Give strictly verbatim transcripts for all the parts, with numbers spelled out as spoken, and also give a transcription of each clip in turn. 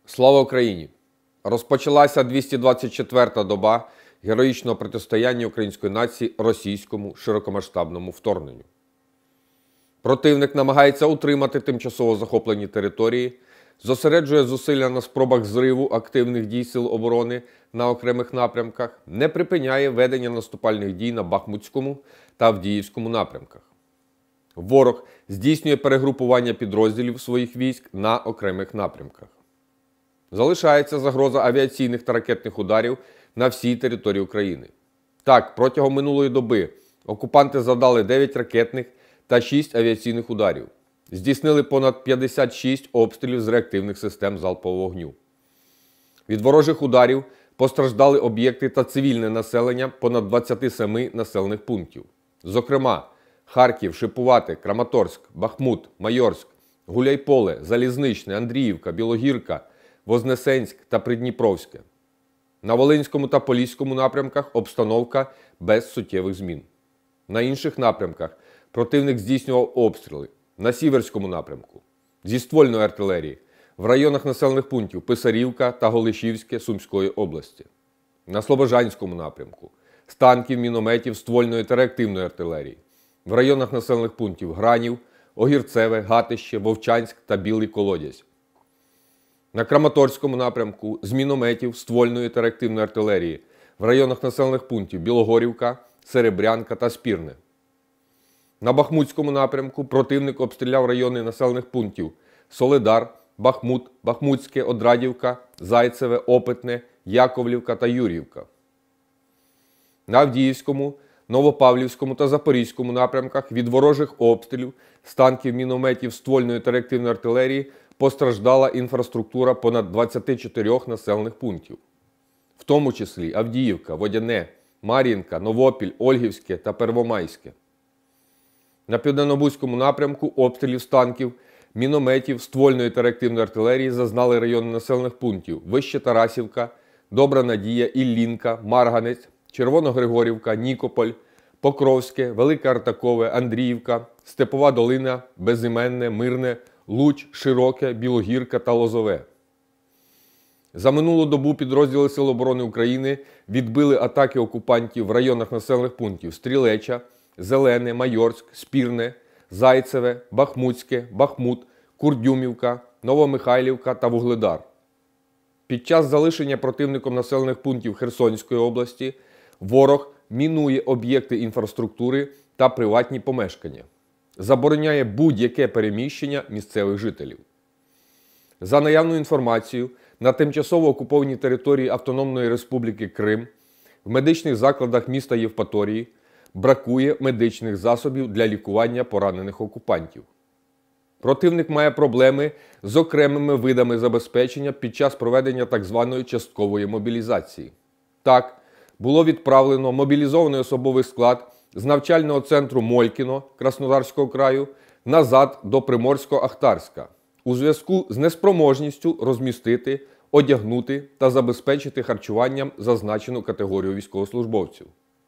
Слава Україні! Розпочалася двісті двадцять четверта доба героїчного протистояння української нації російському широкомасштабному вторгненню. Противник намагається утримати тимчасово захоплені території, зосереджує зусилля на спробах зриву активних дій Сил оборони на окремих напрямках, не припиняє ведення наступальних дій на Бахмутському та Авдіївському напрямках. Ворог здійснює перегрупування підрозділів своїх військ на окремих напрямках. Залишається загроза авіаційних та ракетних ударів на всій території України. Так, протягом минулої доби окупанти завдали дев'ять ракетних та шість авіаційних ударів. Здійснили понад п'ятдесят шість обстрілів з реактивних систем залпового вогню. Від ворожих ударів постраждали об'єкти та цивільне населення понад двадцяти семи населених пунктів. Зокрема, Харків, Шипувате, Краматорськ, Бахмут, Майорськ, Гуляйполе, Залізничне, Андріївка, Білогірка, Вознесенськ та Придніпровське. На Волинському та Поліському напрямках обстановка без суттєвих змін. На інших напрямках противник здійснював обстріли. На Сіверському напрямку зі ствольної артилерії в районах населених пунктів Писарівка та Голишівське Сумської області. На Слобожанському напрямку з танків, мінометів, ствольної та реактивної артилерії в районах населених пунктів Гранів, Огірцеве, Гатище, Вовчанськ та Білий Колодязь. На Краматорському напрямку з мінометів, ствольної та реактивної артилерії в районах населених пунктів Білогорівка, Серебрянка та Спірне. На Бахмутському напрямку противник обстріляв райони населених пунктів Солидар, Бахмут, Бахмутське, Одрадівка, Зайцеве, Опитне, Яковлівка та Юріївка. На Авдіївському, Новопавлівському та Запорізькому напрямках від ворожих обстрілів з танків, мінометів, ствольної та реактивної артилерії постраждала інфраструктура понад двадцяти чотирьох населених пунктів, в тому числі Авдіївка, Водяне, Мар'їнка, Новопіль, Ольгівське та Первомайське. На Південнобузькому напрямку обстрілів з танків, мінометів, ствольної та реактивної артилерії зазнали райони населених пунктів Вище Тарасівка, Добра Надія, Іллінка, Марганець, Червоногригорівка, Нікополь, Покровське, Велике Артакове, Андріївка, Степова Долина, Безіменне, Мирне, Луч, Широке, Білогірка та Лозове. За минулу добу підрозділи Сил оборони України відбили атаки окупантів в районах населених пунктів Стрілеча, Зелене, Майорськ, Спірне, Зайцеве, Бахмутське, Бахмут, Курдюмівка, Новомихайлівка та Вугледар. Під час залишення противником населених пунктів Херсонської області ворог мінує об'єкти інфраструктури та приватні помешкання. Забороняє будь-яке переміщення місцевих жителів. За наявною інформацією, на тимчасово окупованій території Автономної Республіки Крим в медичних закладах міста Євпаторії бракує медичних засобів для лікування поранених окупантів. Противник має проблеми з окремими видами забезпечення під час проведення так званої часткової мобілізації. Так, було відправлено мобілізований особовий склад з навчального центру Молькіно Краснодарського краю назад до Приморсько-Ахтарська у зв'язку з неспроможністю розмістити, одягнути та забезпечити харчуванням зазначену категорію військовослужбовців.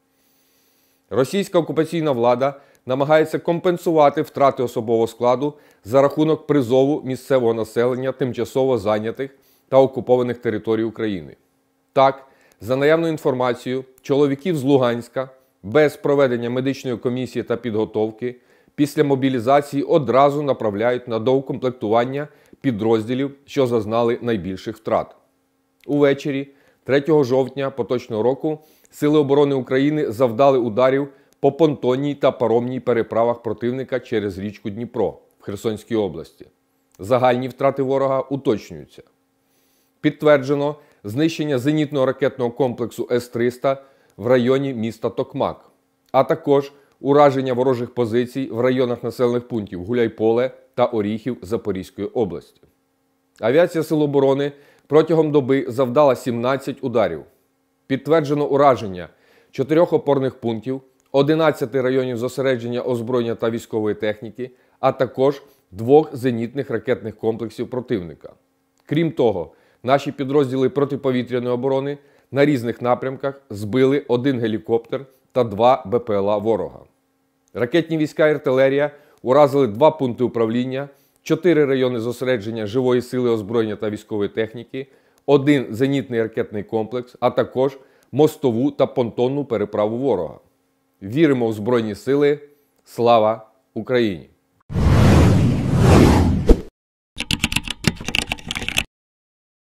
Російська окупаційна влада намагається компенсувати втрати особового складу за рахунок призову місцевого населення тимчасово зайнятих та окупованих територій України. Так, за наявною інформацією, чоловіків з Луганська без проведення медичної комісії та підготовки після мобілізації одразу направляють на доукомплектування підрозділів, що зазнали найбільших втрат. Увечері третього жовтня поточного року Сили оборони України завдали ударів по понтонній та паромній переправах противника через річку Дніпро в Херсонській області. Загальні втрати ворога уточнюються. Підтверджено знищення зенітного ракетного комплексу С триста в районі міста Токмак, а також ураження ворожих позицій в районах населених пунктів Гуляйполе та Оріхів Запорізької області. Авіація Сил оборони протягом доби завдала сімнадцять ударів. Підтверджено ураження чотирьох опорних пунктів, одинадцяти районів зосередження озброєння та військової техніки, а також двох зенітних ракетних комплексів противника. Крім того, наші підрозділи протиповітряної оборони на різних напрямках збили один гелікоптер та два БПЛА ворога. Ракетні війська і артилерія уразили два пункти управління чотири райони зосередження живої сили, озброєння та військової техніки, один зенітний ракетний комплекс, а також мостову та понтонну переправу ворога. Віримо в Збройні Сили. Слава Україні!